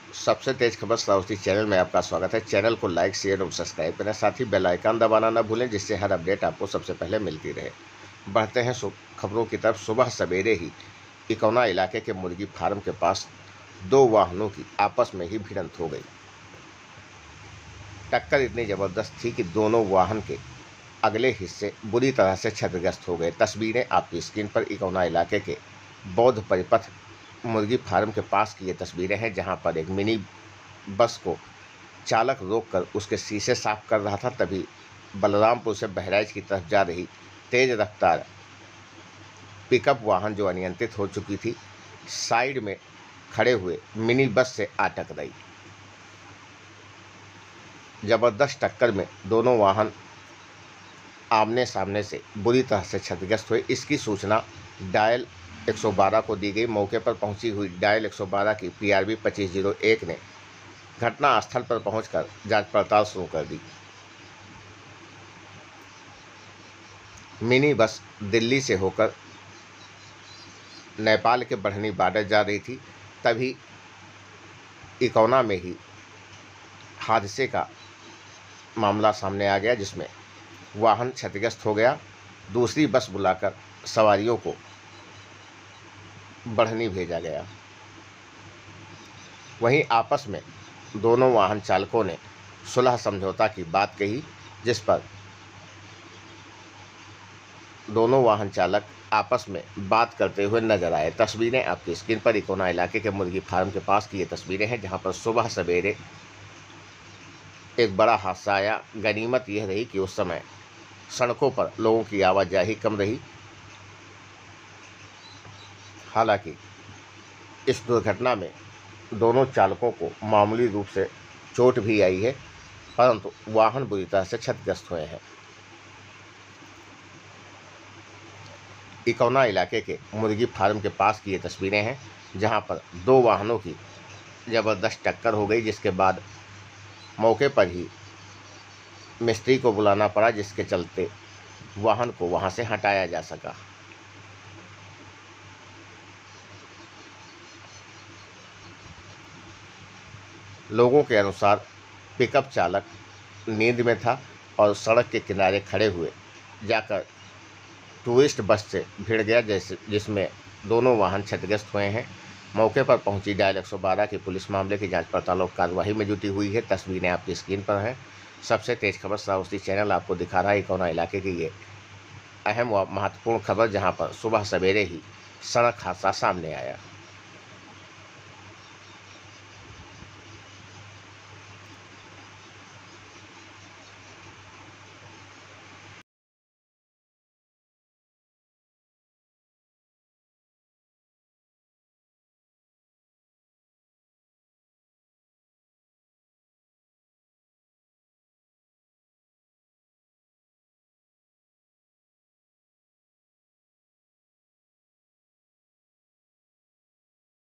सबसे तेज खबर श्रावस्ती चैनल में आपका स्वागत है। चैनल को लाइक, शेयर और सब्सक्राइब करें, साथ ही बेल आइकन दबाना न भूलें, जिससे हर अपडेट आपको सबसे पहले मिलती रहे। बढ़ते हैं खबरों की तरफ। सुबह सवेरे ही इकौना इलाके के मुर्गी फार्म के पास दो वाहनों की आपस में ही भिड़ंत हो गई। टक्कर इतनी जबरदस्त थी कि दोनों वाहन के अगले हिस्से बुरी तरह से क्षतिग्रस्त हो गए। तस्वीरें आपकी स्क्रीन पर इकौना इलाके के बौद्ध परिपथ मुर्गी फार्म के पास की ये तस्वीरें हैं, जहां पर एक मिनी बस को चालक रोककर उसके शीशे साफ कर रहा था। तभी बलरामपुर से बहराइच की तरफ जा रही तेज रफ्तार पिकअप वाहन, जो अनियंत्रित हो चुकी थी, साइड में खड़े हुए मिनी बस से आ टकराई। जबरदस्त टक्कर में दोनों वाहन आमने सामने से बुरी तरह से क्षतिग्रस्त हुए। इसकी सूचना डायल 112 को दी गई। मौके पर पहुंची हुई डायल 112 की PRB 2501 ने घटना स्थल पर पहुंचकर जांच पड़ताल शुरू कर दी। मिनी बस दिल्ली से होकर नेपाल के बढ़नी बॉर्डर जा रही थी। तभी इकौना में ही हादसे का मामला सामने आ गया, जिसमें वाहन क्षतिग्रस्त हो गया। दूसरी बस बुलाकर सवारियों को बढ़नी भेजा गया। वहीं आपस में दोनों वाहन चालकों ने सुलह समझौता की बात कही, जिस पर दोनों वाहन चालक आपस में बात करते हुए नजर आए। तस्वीरें आपकी स्क्रीन पर इकौना इलाके के मुर्गी फार्म के पास की ये तस्वीरें हैं, जहां पर सुबह सवेरे एक बड़ा हादसा आया। गनीमत यह रही कि उस समय सड़कों पर लोगों की आवाजाही कम रही। हालांकि इस दुर्घटना में दोनों चालकों को मामूली रूप से चोट भी आई है, परंतु वाहन बुरी तरह से क्षतिग्रस्त हुए हैं। इकौना इलाके के मुर्गी फार्म के पास की ये तस्वीरें हैं, जहां पर दो वाहनों की जबरदस्त टक्कर हो गई, जिसके बाद मौके पर ही मिस्त्री को बुलाना पड़ा, जिसके चलते वाहन को वहां से हटाया जा सका। लोगों के अनुसार पिकअप चालक नींद में था और सड़क के किनारे खड़े हुए जाकर टूरिस्ट बस से भिड़ गया, जिसमें दोनों वाहन क्षतिग्रस्त हुए हैं। मौके पर पहुंची डायल 112 की पुलिस मामले की जांच पड़ताल और कार्रवाई में जुटी हुई है। तस्वीरें आपकी स्क्रीन पर हैं। सबसे तेज खबर श्रावस्ती चैनल आपको दिखा रहा है इकौना इलाके की ये अहम व महत्वपूर्ण खबर, जहां पर सुबह सवेरे ही सड़क हादसा सामने आया।